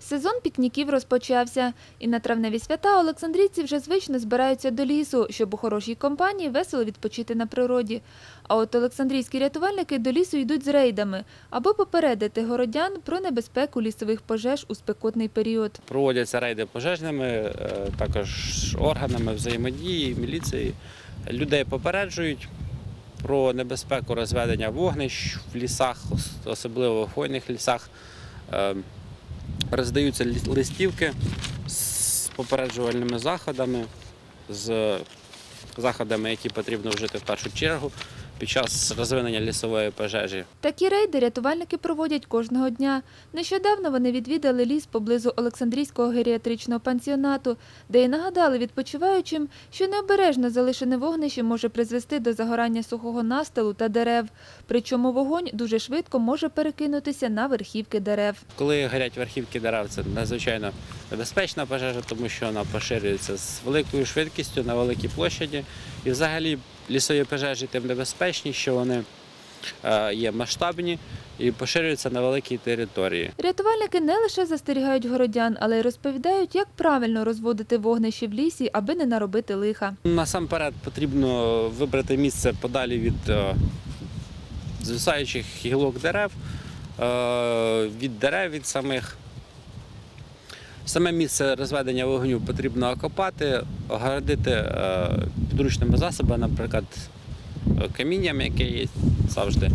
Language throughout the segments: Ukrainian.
Сезон пікніків розпочався. І на травневі свята олександрійці вже звично збираються до лісу, щоб у хорошій компанії весело відпочити на природі. А от олександрійські рятувальники до лісу йдуть з рейдами, аби попередити городян про небезпеку лісових пожеж у спекотний період. Проводяться рейди пожежними, також органами взаємодії, міліції. Людей попереджують про небезпеку розведення вогнищ в лісах, особливо в хвойних лісах. Роздаються листівки з попереджувальними заходами, з заходами, які потрібно вжити в першу чергу під час розвинення лісової пожежі. Такі рейди рятувальники проводять кожного дня. Нещодавно вони відвідали ліс поблизу Олександрійського геріатричного пансіонату, де й нагадали відпочиваючим, що необережно залишене вогнище може призвести до загорання сухого настилу та дерев. Причому вогонь дуже швидко може перекинутися на верхівки дерев. Коли горять верхівки дерев, це надзвичайно небезпечна пожежа, тому що вона поширюється з великою швидкістю на великій площаді. І взагалі лісові пожежі тим небезпечні, що вони є масштабні і поширюються на великій території. Рятувальники не лише застерігають городян, але й розповідають, як правильно розводити вогнище в лісі, аби не наробити лиха. Насамперед потрібно вибрати місце подалі від звисаючих гілок дерев, від самих. Саме місце розведення вогню потрібно окопати, огородити підручними засобами, наприклад, камінням, яке є завжди.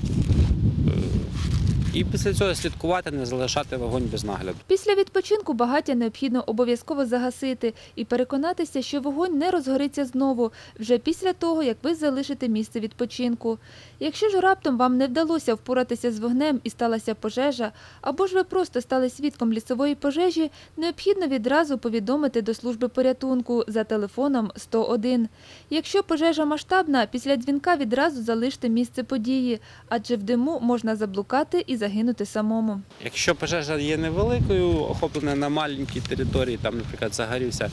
І після цього слідкувати, не залишати вогонь без нагляду. Після відпочинку багаття необхідно обов'язково загасити і переконатися, що вогонь не розгориться знову, вже після того, як ви залишите місце відпочинку. Якщо ж раптом вам не вдалося впоратися з вогнем і сталася пожежа, або ж ви просто стали свідком лісової пожежі, необхідно відразу повідомити до служби порятунку за телефоном 101. Якщо пожежа масштабна, після дзвінка відразу залиште місце події, адже в диму можна заблукати і загинути самому. Якщо пожежа є невеликою, охоплена на маленькій території, там, наприклад, загорівся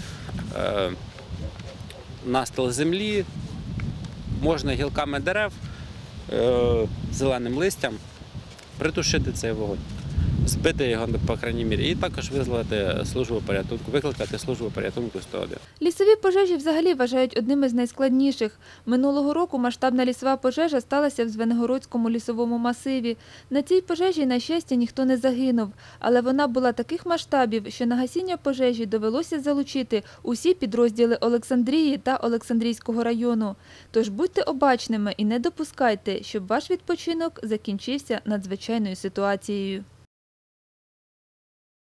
настил землі, можна гілками дерев, зеленим листям притушити цей вогонь, збити його, по крайній мірі, і також викликати службу порятунку 101. Лісові пожежі взагалі вважають одними з найскладніших. Минулого року масштабна лісова пожежа сталася в Звенигородському лісовому масиві. На цій пожежі, на щастя, ніхто не загинув. Але вона була таких масштабів, що на гасіння пожежі довелося залучити усі підрозділи Олександрії та Олександрійського району. Тож будьте обачними і не допускайте, щоб ваш відпочинок закінчився надзвичайною ситуацією.